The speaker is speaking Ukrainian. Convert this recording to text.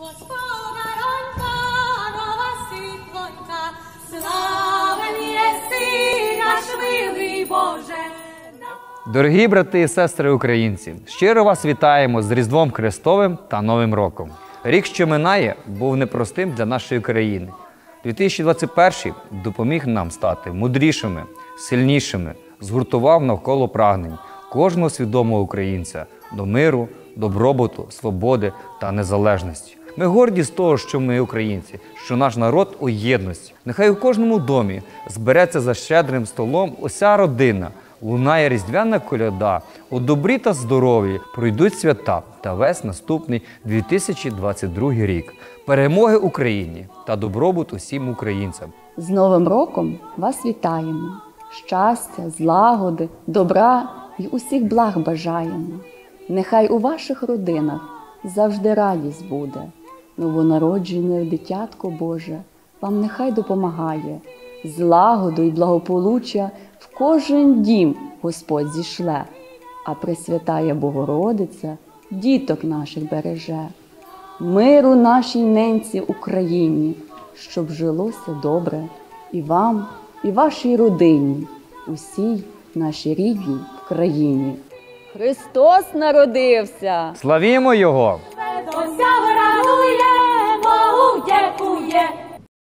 Дорогі брати і сестри українці, щиро вас вітаємо з Різдвом Христовим та Новим роком. Рік, що минає, був непростим для нашої країни. 2021 допоміг нам стати мудрішими, сильнішими, згуртував навколо прагнень кожного свідомого українця до миру, добробуту, свободи та незалежності. Ми горді з того, що ми українці, що наш народ у єдності. Нехай у кожному домі збереться за щедрим столом уся родина, лунає різдвяна коляда, у добрі та здоров'ї пройдуть свята та весь наступний 2022 рік. Перемоги Україні та добробут усім українцям. З Новим роком вас вітаємо! Щастя, злагоди, добра і усіх благ бажаємо. Нехай у ваших родинах завжди радість буде. Новонароджене дитятко Боже вам нехай допомагає. Злагоду і благополуччя в кожен дім Господь зішле, а Пресвятая Богородиця діток наших береже. Миру нашій ненці Україні, щоб жилося добре і вам, і вашій родині, усій нашій рідній країні. Христос народився! Славімо Його! Дякує, Богу дякує.